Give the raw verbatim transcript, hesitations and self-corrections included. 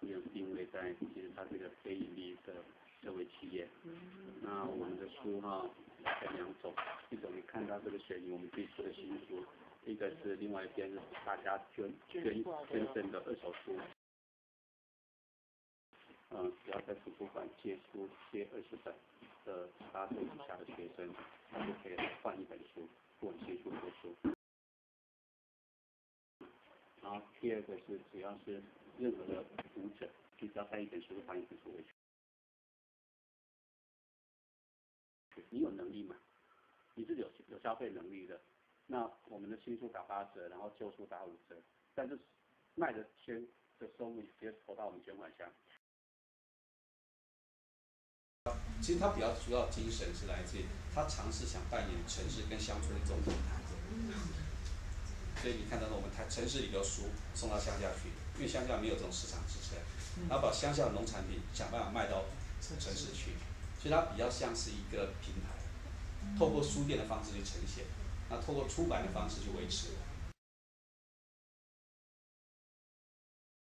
书店定位在，其实它是一个非盈利的社会企业。那我们的书哈分两种，一种你看到这个选你我们自己出的新书，一个是另外一边是大家捐捐捐赠的二手书。嗯，只要在图书馆借书借二十本的十八岁以下的学生，他就可以换一本书，不管新书旧书。然后第二个是只要是任何的读者，你只要带一本书就换一本书回去。你有能力嘛？你是有有消费能力的，那我们的新书打八折，然后旧书打五折，但是卖的钱的收入直接投到我们捐款箱。 其实它比较主要精神是来自于他尝试想扮演城市跟乡村的这种平台。所以你看到我们台城市里的书送到乡下去，因为乡下没有这种市场支撑，然后把乡下的农产品想办法卖到城市去，所以它比较像是一个平台，透过书店的方式去呈现，那透过出版的方式去维持。